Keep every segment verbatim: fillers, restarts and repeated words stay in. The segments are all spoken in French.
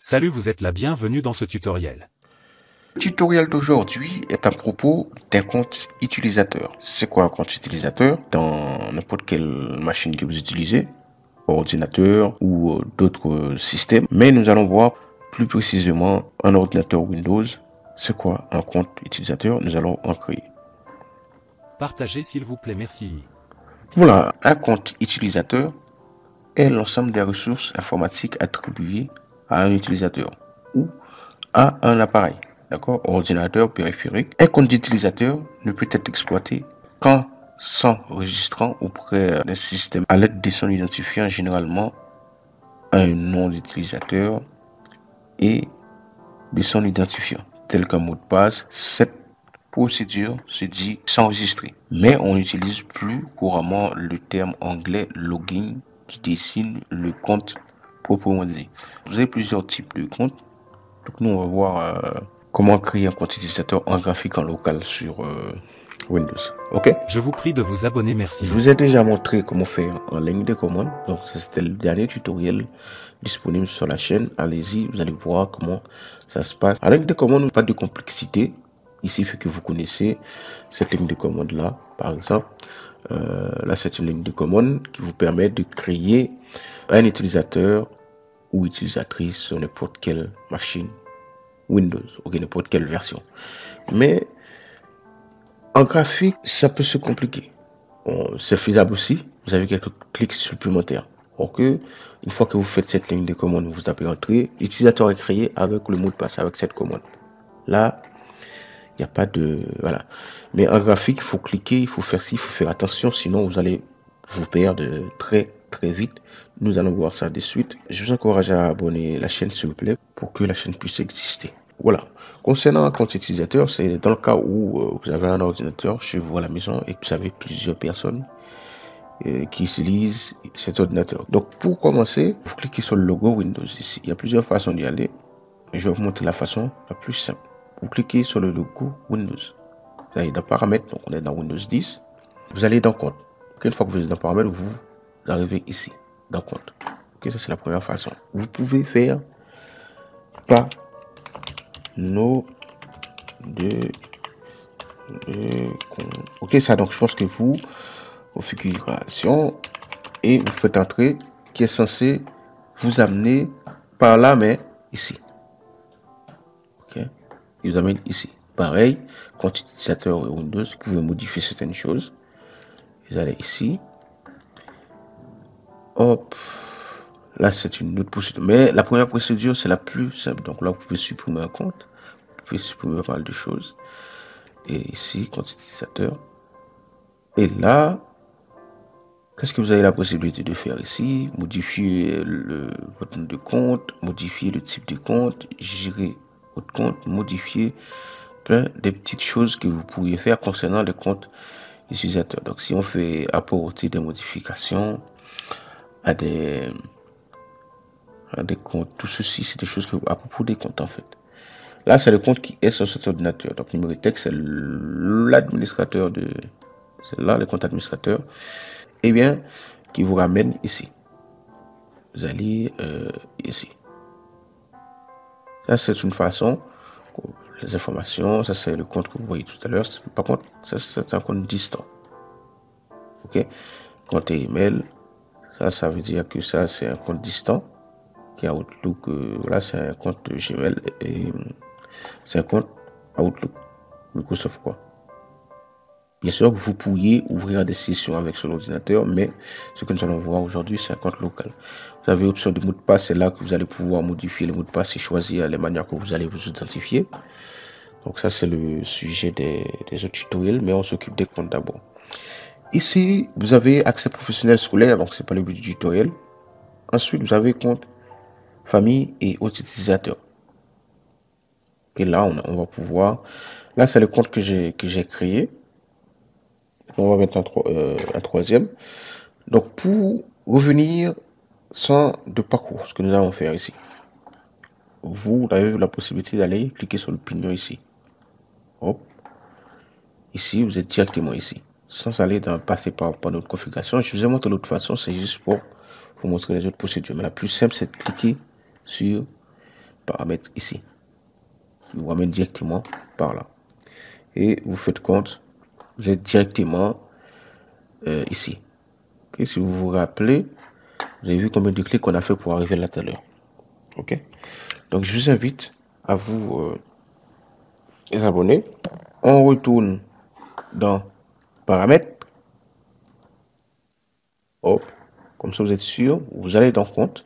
Salut, vous êtes la bienvenue dans ce tutoriel. Le tutoriel d'aujourd'hui est à propos d'un compte utilisateur. C'est quoi un compte utilisateur? Dans n'importe quelle machine que vous utilisez, ordinateur ou euh, d'autres euh, systèmes. Mais nous allons voir plus précisément un ordinateur Windows. C'est quoi un compte utilisateur? Nous allons en créer. Partagez s'il vous plaît, merci. Voilà, un compte utilisateur est l'ensemble des ressources informatiques attribuées à un utilisateur ou à un appareil. D'accord, ordinateur, périphérique. Un compte d'utilisateur ne peut être exploité qu'en s'enregistrant auprès d'un système à l'aide de son identifiant, généralement un nom d'utilisateur et de son identifiant, tel qu'un mot de passe. Cette procédure se dit s'enregistrer. Mais on n'utilise plus couramment le terme anglais login qui dessine le compte proprement dit. Vous avez plusieurs types de comptes. Donc nous on va voir euh, comment créer un compte utilisateur en graphique en local sur euh, Windows. Ok. Je vous prie de vous abonner, merci. Je vous ai déjà montré comment faire en ligne de commande. Donc c'était le dernier tutoriel disponible sur la chaîne. Allez-y, vous allez voir comment ça se passe. En ligne de commande, pas de complexité. Ici, il faut que vous connaissez cette ligne de commande là, par exemple. Euh, là, c'est une ligne de commande qui vous permet de créer un utilisateur ou utilisatrice sur n'importe quelle machine Windows, ou n'importe quelle version. Mais en graphique, ça peut se compliquer. Bon, c'est faisable aussi. Vous avez quelques clics supplémentaires. Ok, une fois que vous faites cette ligne de commande, vous tapez entrée, l'utilisateur est créé avec le mot de passe, avec cette commande. Là, il n'y a pas de... Voilà. Mais en graphique, il faut cliquer, il faut faire ci, il faut faire attention, sinon vous allez vous perdre très très vite. Nous allons voir ça de suite. Je vous encourage à abonner la chaîne s'il vous plaît pour que la chaîne puisse exister. Voilà. Concernant un compte utilisateur, c'est dans le cas où euh, vous avez un ordinateur chez vous à la maison et que vous avez plusieurs personnes euh, qui utilisent cet ordinateur. Donc pour commencer, vous cliquez sur le logo Windows ici. Il y a plusieurs façons d'y aller. Et je vais vous montrer la façon la plus simple. Vous cliquez sur le logo Windows. Vous allez dans paramètres, donc on est dans Windows dix. Vous allez dans compte. Une fois que vous êtes dans paramètres, vous arrivez ici, dans compte. Ok, ça c'est la première façon. Vous pouvez faire pas nos de, de compte. Ok, ça donc je pense que vous, configuration, et vous faites entrer qui est censé vous amener par là, mais ici. Ok, il vous amène ici. Pareil, compte utilisateur Windows, vous pouvez modifier certaines choses. Vous allez ici. Hop. Là, c'est une autre procédure. Mais la première procédure, c'est la plus simple. Donc là, vous pouvez supprimer un compte. Vous pouvez supprimer pas mal de choses. Et ici, compte utilisateur. Et là, qu'est-ce que vous avez la possibilité de faire ici? Modifier le, votre nom de compte, modifier le type de compte, gérer votre compte, modifier plein de petites choses que vous pourriez faire concernant les comptes utilisateurs. Donc, si on fait apporter des modifications à des, à des comptes, tout ceci, c'est des choses que, à propos des comptes en fait. Là, c'est le compte qui est sur cet ordinateur. Donc, Numéritech, c'est l'administrateur de, c'est là le compte administrateur. Et bien, qui vous ramène ici. Vous allez euh, ici. Ça, c'est une façon. Les informations, ça c'est le compte que vous voyez tout à l'heure. Par contre, ça c'est un compte distant. Ok, compte email, ça, ça veut dire que ça c'est un compte distant qui a Outlook. Euh, là, c'est un compte Gmail et c'est un compte Outlook, Microsoft quoi. Bien sûr que vous pourriez ouvrir des sessions avec sur l'ordinateur, mais ce que nous allons voir aujourd'hui, c'est un compte local. Vous avez option de mot de passe, c'est là que vous allez pouvoir modifier le mot de passe et choisir les manières que vous allez vous identifier. Donc ça, c'est le sujet des, des autres tutoriels, mais on s'occupe des comptes d'abord. Ici, vous avez accès professionnel scolaire, donc c'est pas le but du tutoriel. Ensuite, vous avez compte famille et autres utilisateurs. Et là, on, on va pouvoir... Là, c'est le compte que j'ai que j'ai créé. On va mettre un, euh, un troisième. Donc, pour revenir sans de parcours, ce que nous allons faire ici, vous avez la possibilité d'aller cliquer sur le pignon ici. Hop. Ici, vous êtes directement ici, sans aller dans, passer par, par notre configuration. Je vous ai montré l'autre façon, c'est juste pour vous montrer les autres procédures. Mais la plus simple, c'est de cliquer sur paramètres ici. Il vous ramène directement par là. Et vous faites compte, vous êtes directement euh, ici. Okay, si vous vous rappelez, vous avez vu combien de clics on a fait pour arriver là tout à l'heure. Ok. Donc je vous invite à vous euh, les abonner. On retourne dans paramètres. Hop. Comme ça vous êtes sûr. Vous allez dans compte.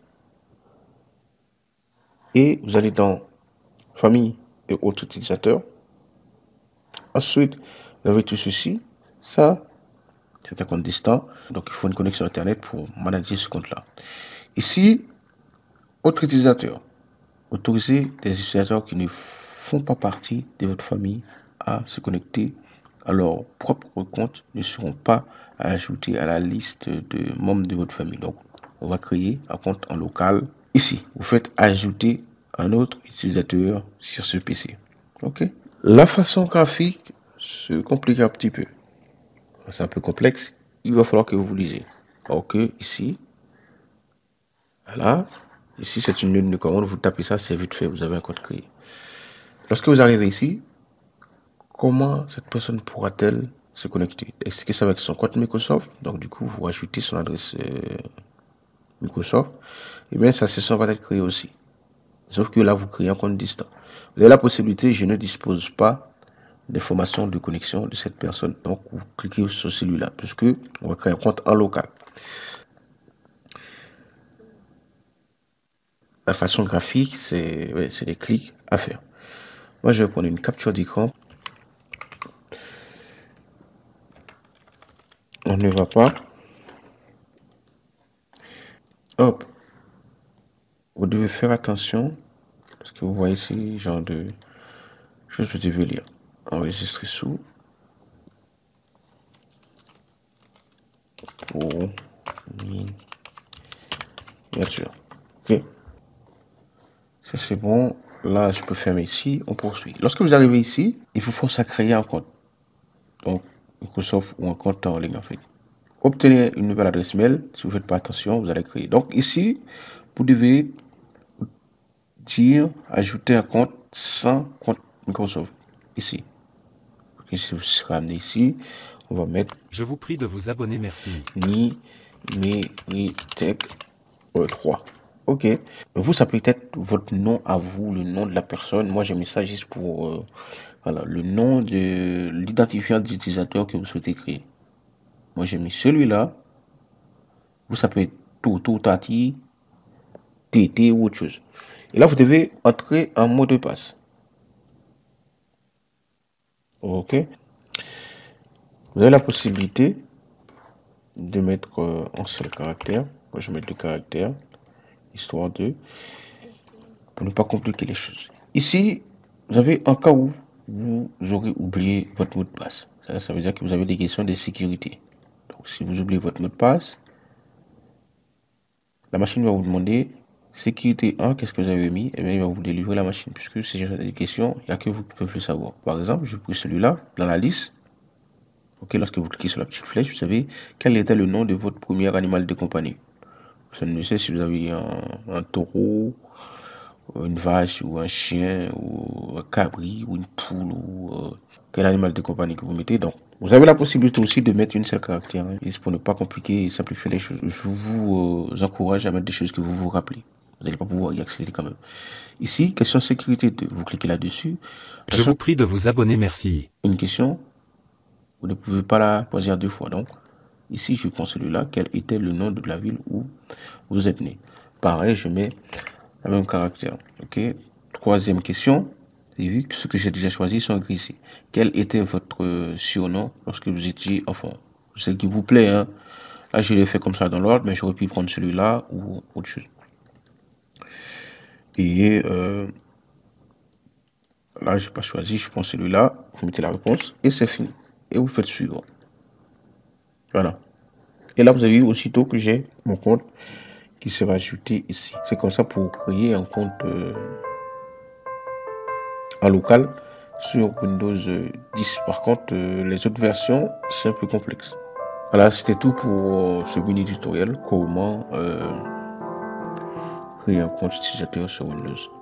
Et vous allez dans famille et autres utilisateurs. Ensuite, vous avez tout ceci. Ça, c'est un compte distant. Donc il faut une connexion internet pour manager ce compte-là. Ici, autres utilisateurs. Autorisez des utilisateurs qui ne font pas partie de votre famille à se connecter à leur propre compte, ne seront pas ajoutés à la liste de membres de votre famille. Donc, on va créer un compte en local. Ici, vous faites ajouter un autre utilisateur sur ce P C. Ok. La façon graphique se complique un petit peu. C'est un peu complexe. Il va falloir que vous lisiez. Ok, ici. Voilà. Ici, c'est une ligne de commande. Vous tapez ça, c'est vite fait. Vous avez un compte créé. Lorsque vous arrivez ici, comment cette personne pourra-t-elle se connecter? Est-ce que c'est avec son compte Microsoft? Donc, du coup, vous rajoutez son adresse euh, Microsoft. Et bien, sa session va être créée aussi. Sauf que là, vous créez un compte distant. Vous avez la possibilité, je ne dispose pas d'informations de connexion de cette personne. Donc, vous cliquez sur celui-là, puisque on va créer un compte en local. La façon graphique, c'est ouais, des clics à faire. Moi, je vais prendre une capture d'écran. On ne va pas. Hop. Vous devez faire attention. Parce que vous voyez ici, genre de choses que vous devez lire. Enregistrer sous. Pour miniature. Ok. Ça c'est bon. Là, je peux fermer ici. On poursuit. Lorsque vous arrivez ici, il vous force à créer un compte. Donc, Microsoft ou un compte en ligne en fait. Obtenez une nouvelle adresse mail. Si vous ne faites pas attention, vous allez créer. Donc ici, vous devez dire ajouter un compte sans compte Microsoft. Ici. Okay, si vous serez amené ici, on va mettre. Je vous prie de vous abonner, merci. Ni Meritech trois. Ok. Vous, ça peut être votre nom à vous, le nom de la personne. Moi, j'ai mis ça juste pour euh, voilà, le nom de l'identifiant d'utilisateur que vous souhaitez créer. Moi, j'ai mis celui-là. Vous, ça peut être Toto, Tati, T T ou autre chose. Et là, vous devez entrer un mot de passe. Ok. Vous avez la possibilité de mettre euh, un seul caractère. Moi, je vais mettre deux caractères, histoire de, pour ne pas compliquer les choses. Ici, vous avez un cas où vous aurez oublié votre mot de passe. Ça, ça veut dire que vous avez des questions de sécurité. Donc, si vous oubliez votre mot de passe, la machine va vous demander sécurité un, qu'est-ce que vous avez mis? Et bien, il va vous délivrer la machine, puisque si j'ai des questions, il n'y a que vous qui pouvez le savoir. Par exemple, je prends celui-là dans la liste. Ok, lorsque vous cliquez sur la petite flèche, vous savez quel était le nom de votre premier animal de compagnie. Je ne sais si vous avez un, un taureau, une vache, ou un chien, ou un cabri, ou une poule, ou euh, quel animal de compagnie que vous mettez. Donc, vous avez la possibilité aussi de mettre une seule caractère, hein, pour ne pas compliquer et simplifier les choses. Je vous euh, encourage à mettre des choses que vous vous rappelez. Vous n'allez pas pouvoir y accéder quand même. Ici, question sécurité deux. Vous cliquez là-dessus. Je vous prie de vous abonner, merci. Une question, vous ne pouvez pas la choisir deux fois. Donc, ici, je prends celui-là. Quel était le nom de la ville où vous êtes né? Pareil, je mets le même caractère. Ok. Troisième question. Vous avez vu que ce que j'ai déjà choisi sont écrits ici. Quel était votre surnom lorsque vous étiez enfant? Celle qui vous plaît, hein. Là, je l'ai fait comme ça dans l'ordre, mais j'aurais pu prendre celui-là ou autre chose. Et euh, là, je n'ai pas choisi, je prends celui-là, vous mettez la réponse et c'est fini. Et vous faites suivre. Voilà. Et là, vous avez vu aussitôt que j'ai mon compte qui sera ajouté ici. C'est comme ça pour créer un compte euh, en local sur Windows dix. Par contre, euh, les autres versions, c'est un peu complexe. Voilà, c'était tout pour euh, ce mini tutoriel. Comment euh, créer un compte utilisateur sur Windows.